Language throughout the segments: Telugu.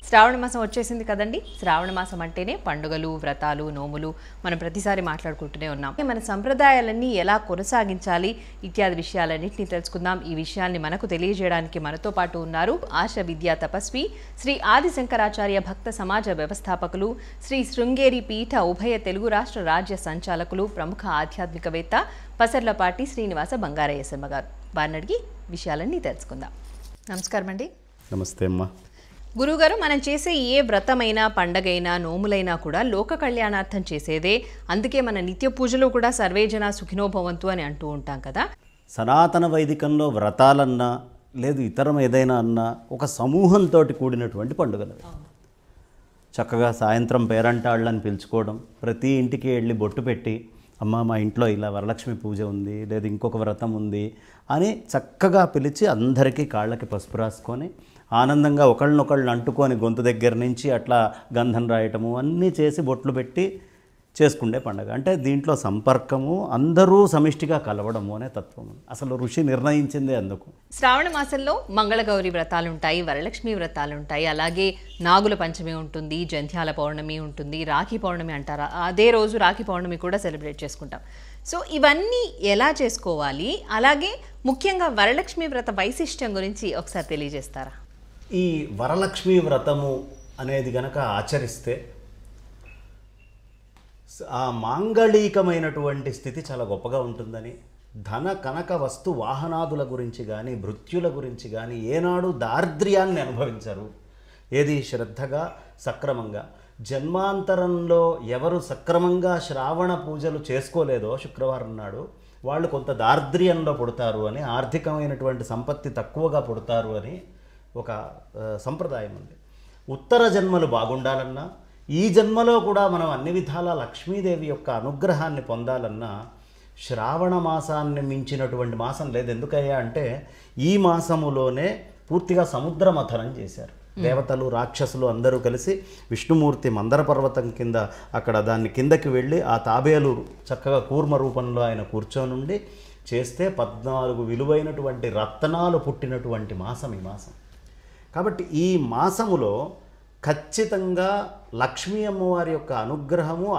శ్రావణ మాసం వచ్చేసింది కదండి. శ్రావణ మాసం అంటేనే పండుగలు, వ్రతాలు, నోములు మనం ప్రతిసారి మాట్లాడుకుంటూనే ఉన్నాం. మన సంప్రదాయాలన్నీ ఎలా కొనసాగించాలి ఇత్యాది విషయాలన్నింటినీ తెలుసుకుందాం. ఈ విషయాన్ని మనకు తెలియజేయడానికి మనతో పాటు ఉన్నారు ఆశ విద్యా తపస్వి, శ్రీ ఆది శంకరాచార్య భక్త సమాజ వ్యవస్థాపకులు, శ్రీ శృంగేరి పీఠ ఉభయ తెలుగు రాష్ట్ర రాజ్య సంచాలకులు, ప్రముఖ ఆధ్యాత్మికవేత్త పసర్లపాటి శ్రీనివాస బంగారయ్య శర్మ గారు. వారిని అడిగి విషయాలన్నీ తెలుసుకుందాం. నమస్కారం అండి. నమస్తే అమ్మా. గురుగారు, మనం చేసే ఏ వ్రతమైనా, పండగైనా, నోములైనా కూడా లోక కళ్యాణార్థం చేసేదే. అందుకే మన నిత్య పూజలు కూడా సర్వేజన సుఖినోభవంతు అని అంటూ ఉంటాం కదా. సనాతన వైదికంలో వ్రతాలన్నా లేదు ఇతరం ఏదైనా అన్నా ఒక సమూహంతో కూడినటువంటి పండుగలు. చక్కగా సాయంత్రం పేరంటాళ్ళని పిలుచుకోవడం, ప్రతి ఇంటికి వెళ్ళి బొట్టు పెట్టి అమ్మ మా ఇంట్లో ఇలా వరలక్ష్మి పూజ ఉంది, లేదు ఇంకొక వ్రతం ఉంది అని చక్కగా పిలిచి అందరికీ కాళ్ళకి పసుపు రాసుకొని ఆనందంగా ఒకళ్ళనొకళ్ళని అంటుకొని గొంతు దగ్గర నుంచి అట్లా గంధం రాయటము అన్నీ చేసి బొట్లు పెట్టి చేసుకుండే పండుగ. అంటే దీంట్లో సంపర్కము, అందరూ సమిష్టిగా కలవడము అనే తత్వము అసలు ఋషి నిర్ణయించిందే అందుకు. శ్రావణ మాసంలో మంగళగౌరి వ్రతాలు ఉంటాయి, వరలక్ష్మి వ్రతాలు ఉంటాయి, అలాగే నాగుల పంచమి ఉంటుంది, జంధ్యాల పౌర్ణమి ఉంటుంది, రాఖీ పౌర్ణమి అంటారా, అదే రోజు రాఖీ పౌర్ణమి కూడా సెలబ్రేట్ చేసుకుంటాం. సో ఇవన్నీ ఎలా చేసుకోవాలి, అలాగే ముఖ్యంగా వరలక్ష్మి వ్రత వైశిష్ట్యం గురించి ఒకసారి తెలియజేస్తారా? ఈ వరలక్ష్మి వ్రతము అనేది గనక ఆచరిస్తే ఆ మాంగళికమైనటువంటి స్థితి చాలా గొప్పగా ఉంటుందని, ధన కనక వస్తు వాహనాదుల గురించి కానీ భృత్యుల గురించి కానీ ఏనాడు దారిద్ర్యాన్ని అనుభవించరు. ఏది శ్రద్ధగా సక్రమంగా జన్మాంతరంలో ఎవరు సక్రమంగా శ్రావణ పూజలు చేసుకోలేదో శుక్రవారం నాడు వాళ్ళు కొంత దారిద్ర్యంలో పుడతారు అని, ఆర్థికమైనటువంటి సంపత్తి తక్కువగా పుడతారు అని ఒక సంప్రదాయం ఉంది. ఉత్తర జన్మలు బాగుండాలన్నా, ఈ జన్మలో కూడా మనం అన్ని విధాల లక్ష్మీదేవి యొక్క అనుగ్రహాన్ని పొందాలన్నా శ్రావణ మాసాన్ని మించినటువంటి మాసం లేదు. ఎందుకయ్యా అంటే ఈ మాసములోనే పూర్తిగా సముద్ర మథనం చేశారు దేవతలు, రాక్షసులు అందరూ కలిసి. విష్ణుమూర్తి మందర పర్వతం కింద అక్కడ దాన్ని కిందకి వెళ్ళి ఆ తాబేలు చక్కగా కూర్మ రూపంలో ఆయన కూర్చొనుండి చేస్తే 14 విలువైనటువంటి రత్నాలు పుట్టినటువంటి మాసం ఈ మాసం. కాబట్టి ఈ మాసములో ఖచ్చితంగా లక్ష్మీ అమ్మవారి యొక్క అనుగ్రహము,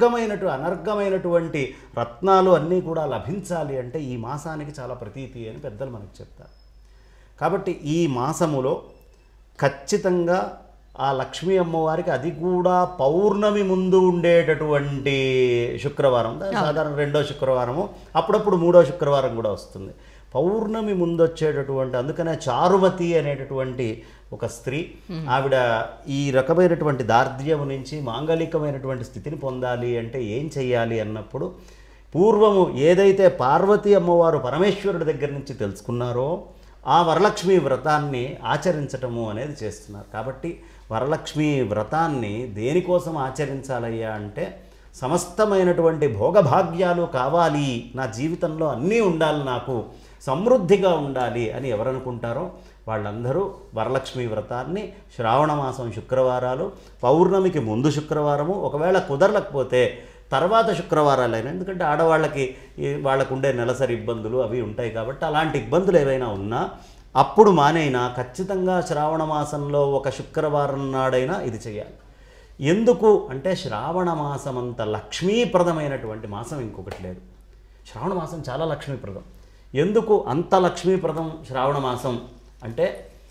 అనర్ఘమైనటువంటి రత్నాలు అన్నీ కూడా లభించాలి అంటే ఈ మాసానికి చాలా ప్రతీతి అని పెద్దలు మనకు చెప్తారు. కాబట్టి ఈ మాసములో ఖచ్చితంగా ఆ లక్ష్మీ అమ్మవారికి, అది కూడా పౌర్ణమి ముందు ఉండేటటువంటి శుక్రవారం, సాధారణ 2వ శుక్రవారము, అప్పుడప్పుడు 3వ శుక్రవారం కూడా వస్తుంది. పౌర్ణమి ముందు వచ్చేటటువంటి, అందుకనే చారుమతి అనేటటువంటి ఒక స్త్రీ, ఆవిడ ఈ రకమైనటువంటి దారిద్ర్యం నుంచి మాంగళికమైనటువంటి స్థితిని పొందాలి అంటే ఏం చెయ్యాలి అన్నప్పుడు, పూర్వము ఏదైతే పార్వతీ అమ్మవారు పరమేశ్వరుడి దగ్గర నుంచి తెలుసుకున్నారో ఆ వరలక్ష్మి వ్రతాన్ని ఆచరించటము అనేది చేస్తున్నారు. కాబట్టి వరలక్ష్మి వ్రతాన్ని దేనికోసం ఆచరించాలయ్యా అంటే, సమస్తమైనటువంటి భోగభాగ్యాలు కావాలి, నా జీవితంలో అన్నీ ఉండాలి, నాకు సమృద్ధిగా ఉండాలి అని ఎవరనుకుంటారో వాళ్ళందరూ వరలక్ష్మి వ్రతాన్ని శ్రావణ మాసం శుక్రవారాలు, పౌర్ణమికి ముందు శుక్రవారము, ఒకవేళ కుదరలేకపోతే తర్వాత శుక్రవారాలైనా, ఎందుకంటే ఆడవాళ్ళకి వాళ్ళకు ఉండే నెలసరి ఇబ్బందులు అవి ఉంటాయి కాబట్టి అలాంటి ఇబ్బందులు ఏవైనా ఉన్నా అప్పుడు మానైనా ఖచ్చితంగా శ్రావణ మాసంలో ఒక శుక్రవారం నాడైనా ఇది చేయాలి. ఎందుకు అంటే శ్రావణ మాసం అంత లక్ష్మీప్రదమైనటువంటి మాసం ఇంకొకటి లేదు. శ్రావణ మాసం చాలా లక్ష్మీప్రదం. ఎందుకు అంత లక్ష్మీప్రదం శ్రావణ మాసం అంటే,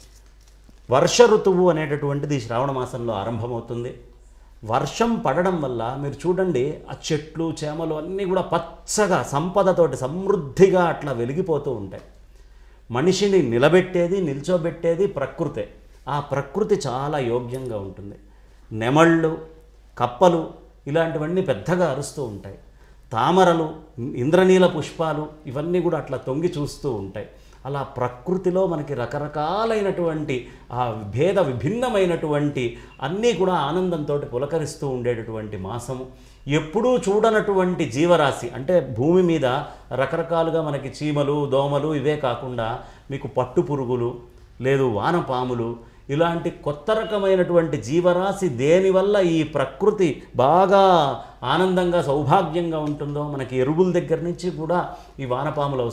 వర్ష ఋతువు అనేటటువంటిది శ్రావణ మాసంలో ఆరంభమవుతుంది. వర్షం పడడం వల్ల మీరు చూడండి, ఆ చెట్లు చేమలు అన్నీ కూడా పచ్చగా సంపదతోటి సమృద్ధిగా అట్లా వెలిగిపోతూ ఉంటాయి. మనిషిని నిలబెట్టేది, నిల్చోబెట్టేది ప్రకృతే. ఆ ప్రకృతి చాలా యోగ్యంగా ఉంటుంది. నెమళ్ళు, కప్పలు ఇలాంటివన్నీ పెద్దగా అరుస్తూ ఉంటాయి. తామరలు, ఇంద్రనీల పుష్పాలు ఇవన్నీ కూడా అట్లా తొంగి చూస్తూ ఉంటాయి. అలా ప్రకృతిలో మనకి రకరకాలైనటువంటి ఆ విభిన్నమైనటువంటి అన్నీ కూడా ఆనందంతో పులకరిస్తూ ఉండేటటువంటి మాసము. ఎప్పుడూ చూడనటువంటి జీవరాశి అంటే భూమి మీద రకరకాలుగా మనకి చీమలు, దోమలు ఇవే కాకుండా మీకు పట్టు పురుగులు, లేదు వానపాములు, ఇలాంటి కొత్త రకమైనటువంటి జీవరాశి దేనివల్ల ఈ ప్రకృతి బాగా ఆనందంగా సౌభాగ్యంగా ఉంటుందో, మనకి ఎరువుల దగ్గర నుంచి కూడా ఈ వానపాములు అవసరం.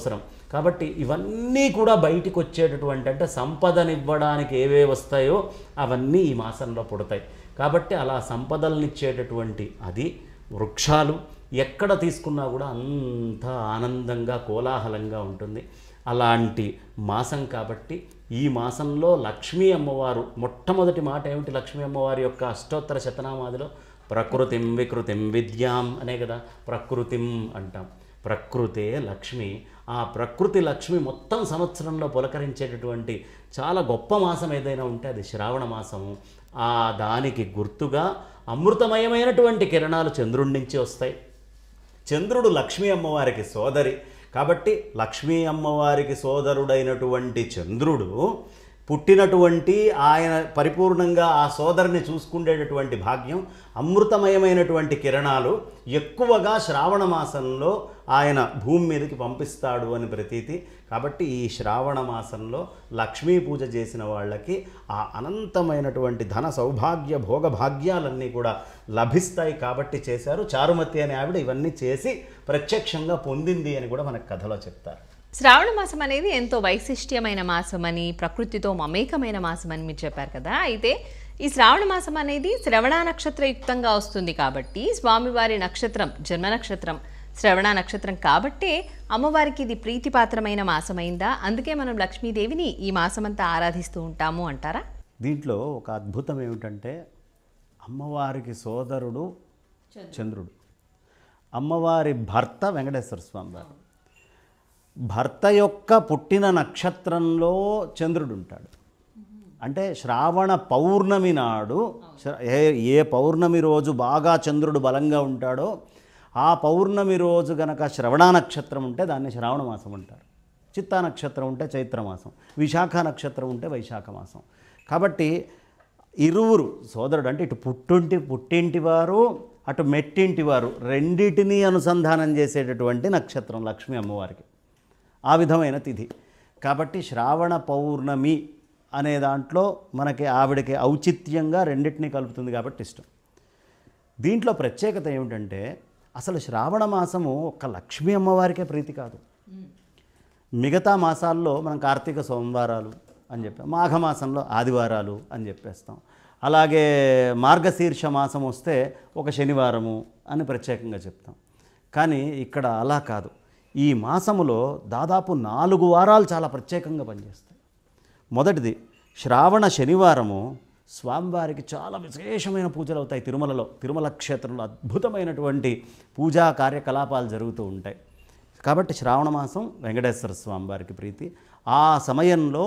కాబట్టి ఇవన్నీ కూడా బయటికి వచ్చేటటువంటి అంటే సంపదనివ్వడానికి ఏవే వస్తాయో అవన్నీ ఈ మాసంలో పుడతాయి. కాబట్టి అలా సంపదలనిచ్చేటటువంటి అది వృక్షాలు ఎక్కడ తీసుకున్నా కూడా అంత ఆనందంగా కోలాహలంగా ఉంటుంది. అలాంటి మాసం కాబట్టి ఈ మాసంలో లక్ష్మీ అమ్మవారు మొట్టమొదటి మాట ఏమిటి? లక్ష్మీ అమ్మవారి యొక్క అష్టోత్తర శతనామాదిలో ప్రకృతిం వికృతిం విద్యాం అనే కదా ప్రకృతిం అంటాం. ప్రకృతే లక్ష్మి. ఆ ప్రకృతి లక్ష్మి మొత్తం సంవత్సరంలో పులకరించేటటువంటి చాలా గొప్ప మాసం ఏదైనా ఉంటే అది శ్రావణ మాసము. ఆ దానికి గుర్తుగా అమృతమయమైనటువంటి కిరణాలు చంద్రుడి నుంచి వస్తాయి. చంద్రుడు లక్ష్మీ అమ్మవారికి సోదరి కాబట్టి లక్ష్మీ అమ్మవారికి సోదరుడైనటువంటి చంద్రుడు పుట్టినటువంటి ఆయన పరిపూర్ణంగా ఆ సోదరిని చూసుకునేటటువంటి భాగ్యం, అమృతమయమైనటువంటి కిరణాలు ఎక్కువగా శ్రావణ మాసంలో ఆయన భూమి మీదకి పంపిస్తాడు అని ప్రతీతి. కాబట్టి ఈ శ్రావణ మాసంలో లక్ష్మీ పూజ చేసిన వాళ్ళకి ఆ అనంతమైనటువంటి ధన సౌభాగ్య భోగ భాగ్యాలన్నీ కూడా లభిస్తాయి కాబట్టి చేశారు. చారుమతి అనే ఆవిడ ఇవన్నీ చేసి ప్రత్యక్షంగా పొందింది అని కూడా మనకు కథలో చెప్తారు. శ్రావణ మాసం అనేది ఎంతో వైశిష్ట్యమైన మాసం అని, ప్రకృతితో మమేకమైన మాసం అని మీరు చెప్పారు కదా. అయితే ఈ శ్రావణ మాసం అనేది శ్రవణ నక్షత్రయుక్తంగా వస్తుంది కాబట్టి స్వామివారి నక్షత్రం జన్మ నక్షత్రం శ్రవణ నక్షత్రం కాబట్టే అమ్మవారికి ఇది ప్రీతిపాత్రమైన మాసమైందా? అందుకే మనం లక్ష్మీదేవిని ఈ మాసమంతా ఆరాధిస్తూ ఉంటాము అంటారా? దీంట్లో ఒక అద్భుతం ఏమిటంటే అమ్మవారికి సోదరుడు చంద్రుడు, అమ్మవారి భర్త వెంకటేశ్వర స్వామి వారు. భర్త యొక్క పుట్టిన నక్షత్రంలో చంద్రుడు ఉంటాడు. అంటే శ్రావణ పౌర్ణమి నాడు ఏ పౌర్ణమి రోజు బాగా చంద్రుడు బలంగా ఉంటాడో ఆ పౌర్ణమి రోజు గనక శ్రవణ నక్షత్రం ఉంటే దాన్ని శ్రావణ మాసం అంటారు. చిత్తా నక్షత్రం ఉంటే చైత్రమాసం, విశాఖ నక్షత్రం ఉంటే వైశాఖ మాసం. కాబట్టి ఇరువురు సోదరుడు అంటే ఇటు పుట్టింటి వారు అటు మెట్టింటి వారు రెండింటినీ అనుసంధానం చేసేటటువంటి నక్షత్రం లక్ష్మీ అమ్మవారికి. ఆ విధమైన తిథి కాబట్టి శ్రావణ పౌర్ణమి అనే దాంట్లో మనకి ఆవిడకి ఔచిత్యంగా రెండింటినీ కలుపుతుంది కాబట్టి ఇష్టం. దీంట్లో ప్రత్యేకత ఏమిటంటే అసలు శ్రావణ మాసము ఒక్క లక్ష్మీ అమ్మవారికే ప్రీతి కాదు. మిగతా మాసాల్లో మనం కార్తీక సోమవారాలు అని చెప్పాం, మాఘమాసంలో ఆదివారాలు అని చెప్పేస్తాం. అలాగే మార్గశీర్ష మాసం వస్తే ఒక శనివారము అని ప్రత్యేకంగా చెప్తాం. కానీ ఇక్కడ అలా కాదు. ఈ మాసములో దాదాపు 4 వారాలు చాలా ప్రత్యేకంగా పనిచేస్తాయి. మొదటిది శ్రావణ శనివారము స్వామివారికి చాలా విశేషమైన పూజలు అవుతాయి. తిరుమల క్షేత్రంలో అద్భుతమైనటువంటి పూజా కార్యకలాపాలు జరుగుతూ ఉంటాయి. కాబట్టి శ్రావణ మాసం వెంకటేశ్వర స్వామివారికి ప్రీతి. ఆ సమయంలో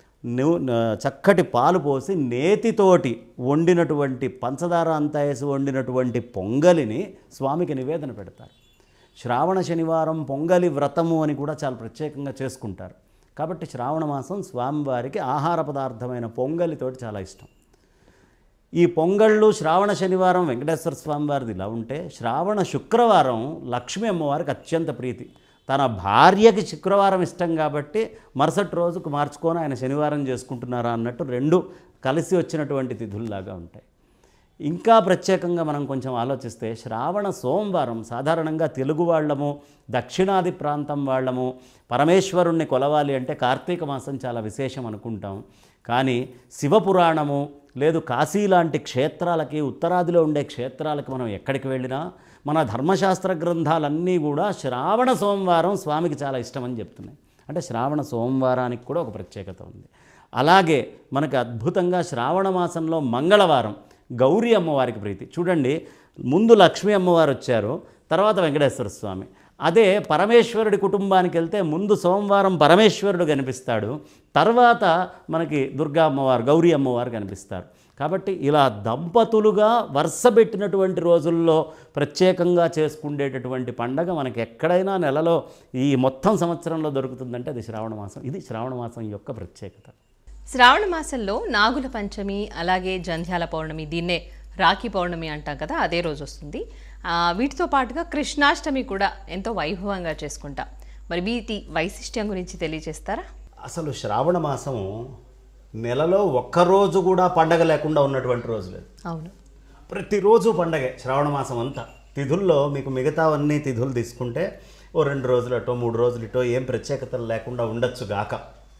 చక్కటి పాలు పోసి నేతితోటి వండినటువంటి పంచదార అంతా వేసి వండినటువంటి పొంగలిని స్వామికి నివేదన పెడతారు. శ్రావణ శనివారం పొంగలి వ్రతము అని కూడా చాలా ప్రత్యేకంగా చేసుకుంటారు. కాబట్టి శ్రావణ మాసం స్వామివారికి ఆహార పదార్థమైన పొంగలితోటి చాలా ఇష్టం. ఈ పొంగళ్ళు శ్రావణ శనివారం వెంకటేశ్వర స్వామివారిది ఇలా ఉంటే శ్రావణ శుక్రవారం లక్ష్మీ అమ్మవారికి అత్యంత ప్రీతి. తన భార్యకి శుక్రవారం ఇష్టం కాబట్టి మరుసటి రోజుకు మార్చుకొని ఆయన శనివారం చేసుకుంటున్నారా అన్నట్టు రెండు కలిసి వచ్చినటువంటి తిథుల్లాగా ఉంటాయి. ఇంకా ప్రత్యేకంగా మనం కొంచెం ఆలోచిస్తే శ్రావణ సోమవారం సాధారణంగా తెలుగు వాళ్ళము దక్షిణాది ప్రాంతం వాళ్ళము పరమేశ్వరుణ్ణి కొలవాలి అంటే కార్తీక మాసం చాలా విశేషం అనుకుంటాం. కానీ శివపురాణము లేదు కాశీ లాంటి క్షేత్రాలకి ఉత్తరాదిలో ఉండే క్షేత్రాలకి మనం ఎక్కడికి వెళ్ళినా మన ధర్మశాస్త్ర గ్రంథాలన్నీ కూడా శ్రావణ సోమవారం స్వామికి చాలా ఇష్టమని చెప్తున్నాయి. అంటే శ్రావణ సోమవారానికి కూడా ఒక ప్రత్యేకత ఉంది. అలాగే మనకు అద్భుతంగా శ్రావణ మాసంలో మంగళవారం గౌరీ అమ్మవారికి ప్రీతి. చూడండి, ముందు లక్ష్మీ అమ్మవారు వచ్చారు, తర్వాత వెంకటేశ్వర స్వామి. అదే పరమేశ్వరుడి కుటుంబానికి వెళ్తే ముందు సోమవారం పరమేశ్వరుడు కనిపిస్తాడు, తర్వాత మనకి దుర్గా అమ్మవారు గౌరీ అమ్మవారు కనిపిస్తారు. కాబట్టి ఇలా దంపతులుగా వరుసపెట్టినటువంటి రోజుల్లో ప్రత్యేకంగా చేసుకునేటటువంటి పండగ మనకి ఎక్కడైనా నెలలో ఈ మొత్తం సంవత్సరంలో దొరుకుతుందంటే అది శ్రావణ మాసం. ఇది శ్రావణ మాసం యొక్క ప్రత్యేకత. శ్రావణ మాసంలో నాగుల పంచమి అలాగే జంధ్యాల పౌర్ణమి, దీన్నే రాఖీ పౌర్ణమి అంటాం కదా, అదే రోజు వస్తుంది. వీటితో పాటుగా కృష్ణాష్టమి కూడా ఎంతో వైభవంగా చేసుకుంటాం. మరి వీటి వైశిష్ట్యం గురించి తెలియజేస్తారా? అసలు శ్రావణ మాసము నెలలో ఒక్కరోజు కూడా పండగ లేకుండా ఉన్నటువంటి రోజు లేదు. అవును, ప్రతిరోజు పండగే శ్రావణ మాసం అంతా. తిథుల్లో మీకు మిగతావన్నీ తిథులు తీసుకుంటే ఓ 2 రోజులు అటో 3 రోజులు ఇటో ఏం ప్రత్యేకతలు లేకుండా ఉండొచ్చు గాక.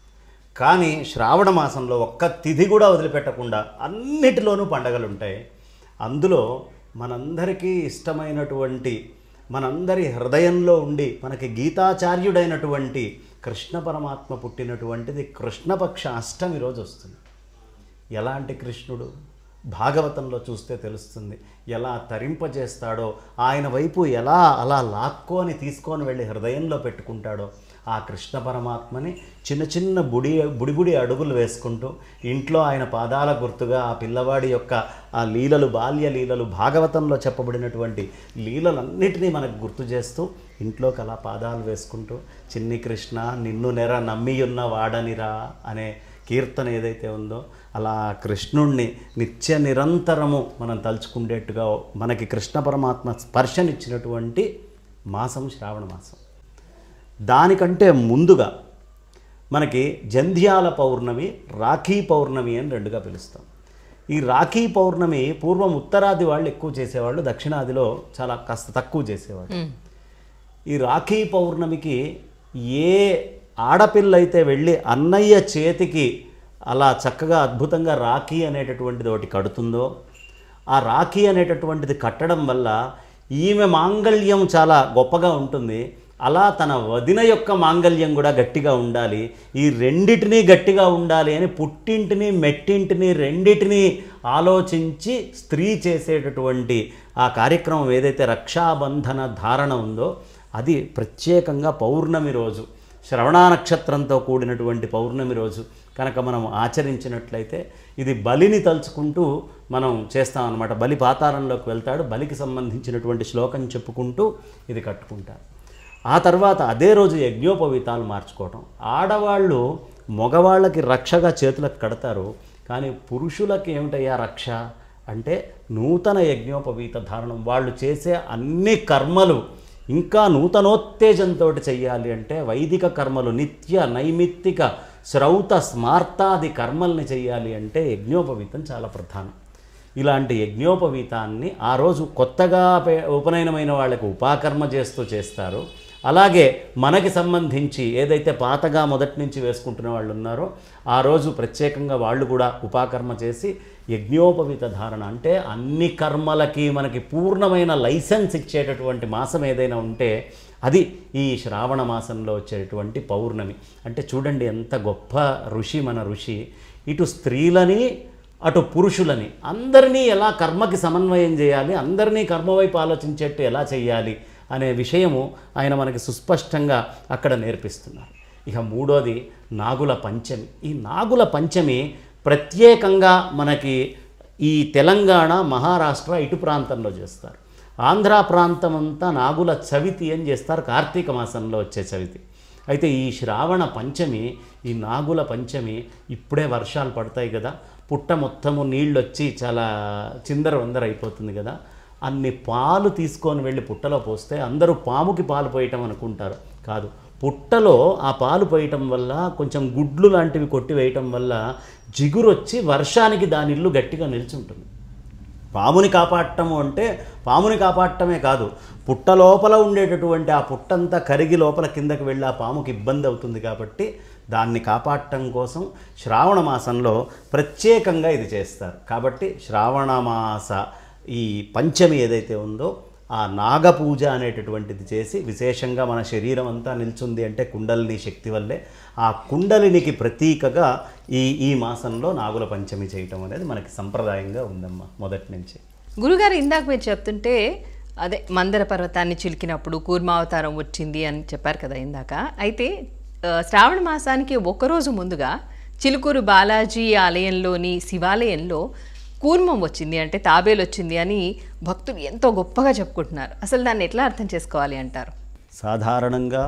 కానీ శ్రావణ మాసంలో ఒక్క తిథి కూడా వదిలిపెట్టకుండా అన్నిటిలోనూ పండగలు ఉంటాయి. అందులో మనందరికీ ఇష్టమైనటువంటి, మనందరి హృదయంలో ఉండి మనకి గీతాచార్యుడైనటువంటి కృష్ణ పరమాత్మ పుట్టినటువంటిది కృష్ణపక్ష అష్టమి రోజు వస్తుంది. ఎలాంటి కృష్ణుడు భాగవతంలో చూస్తే తెలుస్తుంది. ఎలా తరింపజేస్తాడో, ఆయన వైపు ఎలా అలా లాక్కొని తీసుకొని వెళ్ళి హృదయంలో పెట్టుకుంటాడో ఆ కృష్ణ పరమాత్మని చిన్న చిన్న బుడి అడుగులు వేసుకుంటూ ఇంట్లో ఆయన పాదాల గుర్తుగా ఆ పిల్లవాడి యొక్క ఆ లీలలు, బాల్య లీలలు, భాగవతంలో చెప్పబడినటువంటి లీలలన్నిటినీ మనకు గుర్తు చేస్తూ ఇంట్లోకి అలా పాదాలు వేసుకుంటూ చిన్ని కృష్ణ నిన్ను నెర నమ్మియున్న వాడనిరా అనే కీర్తన ఏదైతే ఉందో అలా కృష్ణుణ్ణి నిత్య నిరంతరము మనం తలుచుకునేట్టుగా మనకి కృష్ణ పరమాత్మ స్పర్శనిచ్చినటువంటి మాసం శ్రావణ మాసం. దానికంటే ముందుగా మనకి జంధ్యాల పౌర్ణమి, రాఖీ పౌర్ణమి అని రెండుగా పిలుస్తాం. ఈ రాఖీ పౌర్ణమి పూర్వం ఉత్తరాది వాళ్ళు ఎక్కువ చేసేవాళ్ళు, దక్షిణాదిలో చాలా కాస్త తక్కువ చేసేవాళ్ళు. ఈ రాఖీ పౌర్ణమికి ఏ ఆడపిల్ల అయితే వెళ్ళి అన్నయ్య చేతికి అలా చక్కగా అద్భుతంగా రాఖీ అనేటటువంటిది ఒకటి కడుతుందో, ఆ రాఖీ అనేటటువంటిది కట్టడం వల్ల ఈమె మాంగళ్యం చాలా గొప్పగా ఉంటుంది. అలా తన వదిన యొక్క మాంగళ్యం కూడా గట్టిగా ఉండాలి. ఈ రెండిటినీ గట్టిగా ఉండాలి అని పుట్టింటిని మెట్టింటిని రెండిటినీ ఆలోచించి స్త్రీ చేసేటటువంటి ఆ కార్యక్రమం ఏదైతే రక్షాబంధన ధారణ ఉందో అది ప్రత్యేకంగా పౌర్ణమి రోజు, శ్రవణ నక్షత్రంతో కూడినటువంటి పౌర్ణమి రోజు కనుక మనం ఆచరించినట్లయితే ఇది బలిని తలుచుకుంటూ మనం చేస్తామన్నమాట. బలి పాతాళంలోకి వెళ్తాడు, బలికి సంబంధించినటువంటి శ్లోకం చెప్పుకుంటూ ఇది కట్టుకుంటారు. ఆ తర్వాత అదే రోజు యజ్ఞోపవీతాలు మార్చుకోవటం. ఆడవాళ్ళు మగవాళ్ళకి రక్షగా చేతులకు కడతారు, కానీ పురుషులకి ఏమిటయ్యా రక్ష అంటే నూతన యజ్ఞోపవీత ధారణం. వాళ్ళు చేసే అన్ని కర్మలు ఇంకా నూతనోత్తేజంతో చెయ్యాలి అంటే వైదిక కర్మలు, నిత్య నైమిత్తిక శ్రౌత స్మార్తాది కర్మల్ని చెయ్యాలి అంటే యజ్ఞోపవీతం చాలా ప్రధానం. ఇలాంటి యజ్ఞోపవీతాన్ని ఆ రోజు కొత్తగా ఉపనయనమైన వాళ్ళకి ఉపాకర్మ చేస్తూ చేస్తారు. అలాగే మనకి సంబంధించి ఏదైతే పాతగా మొదటి నుంచి వేసుకుంటున్న వాళ్ళు ఉన్నారో ఆ రోజు ప్రత్యేకంగా వాళ్ళు కూడా ఉపాకర్మ చేసి యజ్ఞోపవీత ధారణ అంటే అన్ని కర్మలకి మనకి పూర్ణమైన లైసెన్స్ ఇచ్చేటటువంటి మాసం ఏదైనా ఉంటే అది ఈ శ్రావణ మాసంలో వచ్చేటువంటి పౌర్ణమి. అంటే చూడండి ఎంత గొప్ప ఋషి మన ఋషి. ఇటు స్త్రీలని అటు పురుషులని అందరినీ ఎలా కర్మకి సమన్వయం చేయాలి, అందరినీ కర్మ వైపు ఆలోచించేట్టు ఎలా చేయాలి అనే విషయము ఆయన మనకి సుస్పష్టంగా అక్కడ నేర్పిస్తున్నారు. ఇక మూడోది నాగుల పంచమి. ఈ నాగుల పంచమి ప్రత్యేకంగా మనకి ఈ తెలంగాణ, మహారాష్ట్ర ఇటు ప్రాంతంలో చేస్తారు. ఆంధ్ర ప్రాంతం అంతా నాగుల చవితి అని చేస్తారు, కార్తీక మాసంలో వచ్చే చవితి. అయితే ఈ శ్రావణ పంచమి, ఈ నాగుల పంచమి ఇప్పుడే వర్షాలు పడతాయి కదా, పుట్ట మొత్తము నీళ్ళు వచ్చి చాలా చిందర అయిపోతుంది కదా, అన్ని పాలు తీసుకొని వెళ్ళి పుట్టలో పోస్తే అందరూ పాముకి పాలు పోయటం అనుకుంటారు. కాదు, పుట్టలో ఆ పాలు పోయటం వల్ల కొంచెం గుడ్లు లాంటివి కొట్టి వేయటం వల్ల జిగురు వచ్చి వర్షానికి దాని ఇల్లు గట్టిగా నిల్చుంటుంది. పాముని కాపాడటము అంటే పాముని కాపాడటమే కాదు, పుట్ట లోపల ఉండేటటువంటి ఆ పుట్టంతా కరిగి లోపల కిందకి వెళ్ళి ఆ పాముకి ఇబ్బంది అవుతుంది. కాబట్టి దాన్ని కాపాడటం కోసం శ్రావణ మాసంలో ప్రత్యేకంగా ఇది చేస్తారు. కాబట్టి శ్రావణ మాస ఈ పంచమి ఏదైతే ఉందో ఆ నాగపూజ అనేటటువంటిది చేసి విశేషంగా మన శరీరం అంతా నిల్చుంది అంటే కుండలిని శక్తి వల్లే. ఆ కుండలినికి ప్రతీకగా ఈ మాసంలో నాగుల పంచమి చేయటం అనేది మనకి సంప్రదాయంగా ఉందమ్మా మొదటి నుంచి. గురుగారు, ఇందాక మీరు చెప్తుంటే అదే మందర పర్వతాన్ని చిలికినప్పుడు కూర్మావతారం వచ్చింది అని చెప్పారు కదా ఇందాక. అయితే శ్రావణ మాసానికి ఒకరోజు ముందుగా చిలుకూరు బాలాజీ ఆలయంలోని శివాలయంలో కూర్మం వచ్చింది అంటే తాబేలు వచ్చింది అని భక్తులు ఎంతో గొప్పగా చెప్పుకుంటున్నారు. అసలు దాన్ని ఎట్లా అర్థం చేసుకోవాలి అంటారు? సాధారణంగా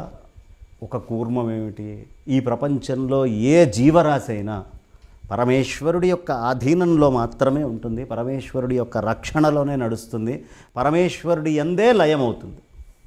ఒక కూర్మం ఏమిటి, ఈ ప్రపంచంలో ఏ జీవరాశి అయినా పరమేశ్వరుడి యొక్క ఆధీనంలో మాత్రమే ఉంటుంది, పరమేశ్వరుడి యొక్క రక్షణలోనే నడుస్తుంది, పరమేశ్వరుడి యందే లయమవుతుంది.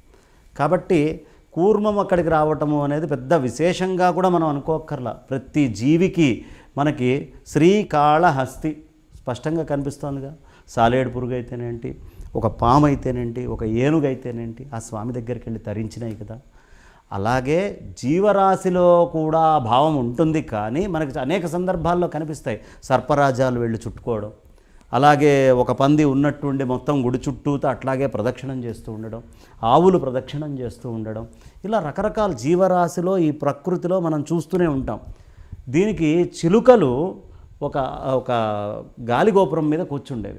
కాబట్టి కూర్మం అక్కడికి రావటము అనేది పెద్ద విశేషంగా కూడా మనం అనుకోక్కర్లా. ప్రతి జీవికి మనకి శ్రీకాళహస్తి స్పష్టంగా కనిపిస్తోందిగా. సాలేడు పురుగు అయితేనేంటి, ఒక పాము అయితేనేంటి, ఒక ఏనుగు అయితేనేంటి, ఆ స్వామి దగ్గరికి వెళ్ళి తరించినాయి కదా. అలాగే జీవరాశిలో కూడా భావం ఉంటుంది, కానీ మనకి అనేక సందర్భాల్లో కనిపిస్తాయి. సర్పరాజాలు వెళ్ళి చుట్టుకోవడం, అలాగే ఒక పంది ఉన్నట్టుండి మొత్తం గుడి చుట్టూతో అట్లాగే ప్రదక్షిణం చేస్తూ ఉండడం, ఆవులు ప్రదక్షిణం చేస్తూ ఉండడం, ఇలా రకరకాల జీవరాశిలో ఈ ప్రకృతిలో మనం చూస్తూనే ఉంటాం. దీనికి చిలుకలు ఒక ఒక గాలిగోపురం మీద కూర్చుండేవి.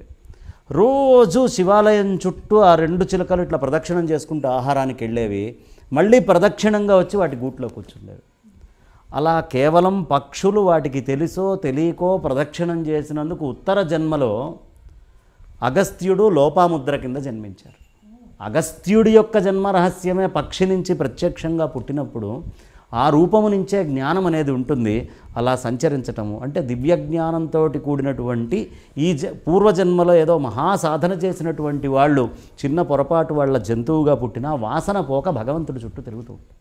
రోజు శివాలయం చుట్టూ ఆ 2 చిలుకలు ఇట్లా ప్రదక్షిణం చేసుకుంటూ ఆహారానికి వెళ్ళేవి, మళ్ళీ ప్రదక్షిణంగా వచ్చి వాటి గూట్లో కూర్చుండేవి. అలా కేవలం పక్షులు వాటికి తెలుసో తెలియకో ప్రదక్షిణం చేసినందుకు ఉత్తర జన్మలో అగస్త్యుడు లోపాముద్ర కింద జన్మించారు. అగస్త్యుడి యొక్క జన్మ రహస్యమే పక్షి నుంచి ప్రత్యక్షంగా పుట్టినప్పుడు ఆ రూపము నుంచే జ్ఞానం అనేది ఉంటుంది. అలా సంచరించటము అంటే దివ్య జ్ఞానంతో కూడినటువంటి ఈ పూర్వజన్మలో ఏదో మహాసాధన చేసినటువంటి వాళ్ళు చిన్న పొరపాటు వాళ్ళ జంతువుగా పుట్టినా వాసన పోక భగవంతుడి చుట్టూ తిరుగుతూ ఉంటారు.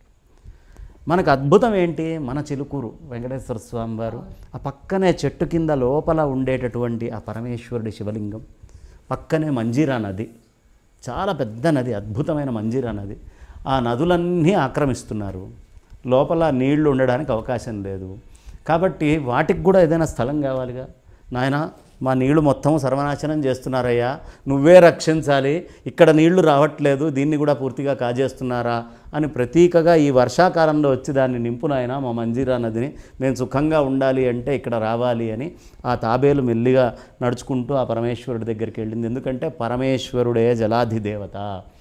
మనకు అద్భుతం ఏంటి, మన చిలుకూరు వెంకటేశ్వర స్వామి వారు ఆ పక్కనే చెట్టు కింద లోపల ఉండేటటువంటి ఆ పరమేశ్వరుడి శివలింగం, పక్కనే మంజీరా నది, చాలా పెద్ద నది, అద్భుతమైన మంజీరా నది. ఆ నదులన్నీ ఆక్రమిస్తున్నారు, లోపల నీళ్లు ఉండడానికి అవకాశం లేదు. కాబట్టి వాటికి కూడా ఏదైనా స్థలం కావాలిగా. నాయన మా నీళ్లు మొత్తం సర్వనాశనం చేస్తున్నారయ్యా, నువ్వే రక్షించాలి, ఇక్కడ నీళ్లు రావట్లేదు, దీన్ని కూడా పూర్తిగా కాజేస్తున్నారా అని ప్రతీకగా ఈ వర్షాకాలంలో వచ్చి దాన్ని నింపు నాయన మా మంజీరా నదిని, మేము సుఖంగా ఉండాలి అంటే ఇక్కడ రావాలి అని ఆ తాబేలు మెల్లిగా నడుచుకుంటూ ఆ పరమేశ్వరుడి దగ్గరికి వెళ్ళింది. ఎందుకంటే పరమేశ్వరుడే జలాధిదేవత,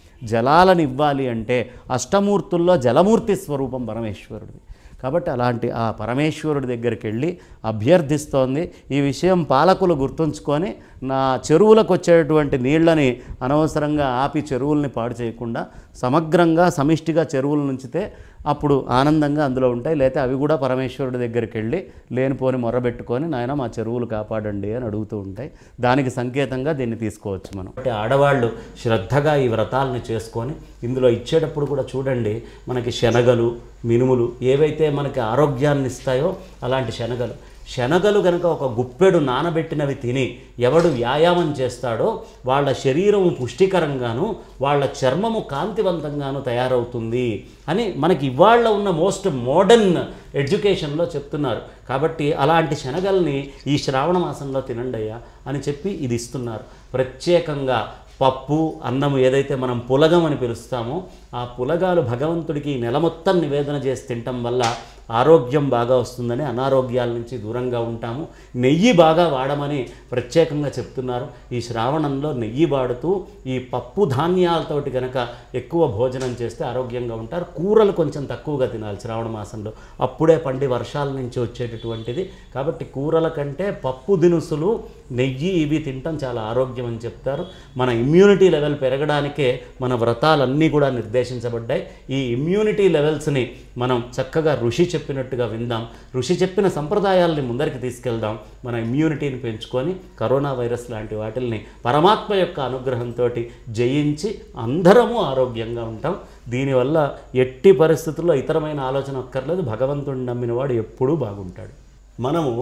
జలాలను ఇవ్వాలి అంటే అష్టమూర్తుల్లో జలమూర్తి స్వరూపం పరమేశ్వరుడిది. కాబట్టి అలాంటి ఆ పరమేశ్వరుడి దగ్గరికి వెళ్ళి అభ్యర్థిస్తోంది. ఈ విషయం పాలకులు గుర్తుంచుకొని నా చెరువులకు వచ్చేటువంటి నీళ్ళని అనవసరంగా ఆపి చెరువుల్ని పాడు చేయకుండా సమగ్రంగా సమిష్టిగా చెరువుల నుంచితే అప్పుడు ఆనందంగా అందులో ఉంటాయి. లేకపోతే అవి కూడా పరమేశ్వరుడి దగ్గరికి వెళ్ళి లేనిపోని మొర్రబెట్టుకొని నాయన మా చెరువులు కాపాడండి అని అడుగుతూ ఉంటాయి. దానికి సంకేతంగా దీన్ని తీసుకోవచ్చు మనం. అంటే ఆడవాళ్ళు శ్రద్ధగా ఈ వ్రతాలని చేసుకొని ఇందులో ఇచ్చేటప్పుడు కూడా చూడండి, మనకి శనగలు మినుములు ఏవైతే మనకి ఆరోగ్యాన్ని ఇస్తాయో అలాంటి శనగలు కనుక ఒక గుప్పెడు నానబెట్టినవి తిని ఎవడు వ్యాయామం చేస్తాడో వాళ్ళ శరీరము పుష్టికరంగాను వాళ్ళ చర్మము కాంతివంతంగాను తయారవుతుంది అని మనకి ఇవాళ ఉన్న మోస్ట్ మోడర్న్ ఎడ్యుకేషన్లో చెప్తున్నారు. కాబట్టి అలాంటి శనగల్ని ఈ శ్రావణ మాసంలో తినండి అయ్యా అని చెప్పి ఇది ఇస్తున్నారు. ప్రత్యేకంగా పప్పు అన్నము ఏదైతే మనం పులగం అని పిలుస్తామో ఆ పులగాలు భగవంతుడికి నెల మొత్తం నివేదన చేసి తినటం వల్ల ఆరోగ్యం బాగా వస్తుందని, అనారోగ్యాల నుంచి దూరంగా ఉంటాము. నెయ్యి బాగా వాడమని ప్రత్యేకంగా చెప్తున్నారు. ఈ శ్రావణంలో నెయ్యి వాడుతూ ఈ పప్పు ధాన్యాలతోటి కనుక ఎక్కువ భోజనం చేస్తే ఆరోగ్యంగా ఉంటారు. కూరలు కొంచెం తక్కువగా తినాలి శ్రావణ మాసంలో, అప్పుడే పండి వర్షాల నుంచి వచ్చేటటువంటిది. కాబట్టి కూరల కంటే పప్పు దినుసులు, నెయ్యి ఇవి తినటం చాలా ఆరోగ్యం అని చెప్తారు. మన ఇమ్యూనిటీ లెవెల్ పెరగడానికే మన వ్రతాలన్నీ కూడా నిర్దేశించబడ్డాయి. ఈ ఇమ్యూనిటీ లెవెల్స్ని మనం చక్కగా ఋషి చెప్పినట్టుగా విందాం, ఋషి చెప్పిన సంప్రదాయాల్ని ముందరికి తీసుకెళ్దాం. మన ఇమ్యూనిటీని పెంచుకొని కరోనా వైరస్ లాంటి వాటిల్ని పరమాత్మ యొక్క అనుగ్రహంతో జయించి అందరము ఆరోగ్యంగా ఉంటాం. దీనివల్ల ఎట్టి పరిస్థితుల్లో ఇతరమైన ఆలోచన అక్కర్లేదు. భగవంతుడిని నమ్మిన వాడు ఎప్పుడూ బాగుంటాడు. మనము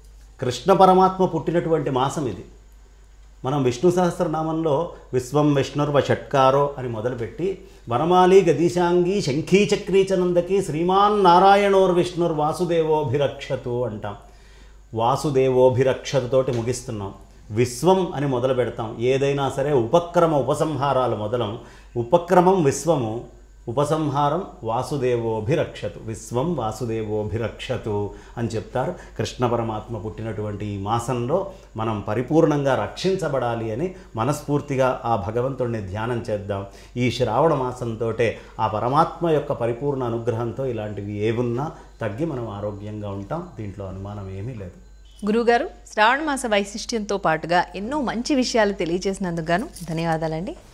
కృష్ణ పరమాత్మ పుట్టినటువంటి మాసం ఇది. మనం విష్ణు సహస్రనామంలో విశ్వం విష్ణుర్వ షట్కారో అని మొదలుపెట్టి వనమాలి గదీశాంగి శంఖీ చక్రీచనందకి శ్రీమాన్ నారాయణోర్ విష్ణుర్ వాసుదేవోభిరక్షతు అంటాం. వాసుదేవోభిరక్షతతోటి ముగిస్తున్నాం. విశ్వం అని మొదలు పెడతాం. ఏదైనా సరే ఉపక్రమ ఉపసంహారాలు మొదలం. ఉపక్రమం విశ్వము, ఉపసంహారం వాసుదేవోభిరక్షతు, విశ్వం వాసుదేవోభిరక్షతు అని చెప్తారు. కృష్ణ పరమాత్మ పుట్టినటువంటి ఈ మాసంలో మనం పరిపూర్ణంగా రక్షించబడాలి అని మనస్ఫూర్తిగా ఆ భగవంతుడిని ధ్యానం చేద్దాం. ఈ శ్రావణ మాసంతో ఆ పరమాత్మ యొక్క పరిపూర్ణ అనుగ్రహంతో ఇలాంటివి ఏవున్నా తగ్గి మనం ఆరోగ్యంగా ఉంటాం. దీంట్లో అనుమానం ఏమీ లేదు. గురువుగారు, శ్రావణ మాస వైశిష్ట్యంతో పాటుగా ఎన్నో మంచి విషయాలు తెలియజేసినందుకు గాను ధన్యవాదాలండి.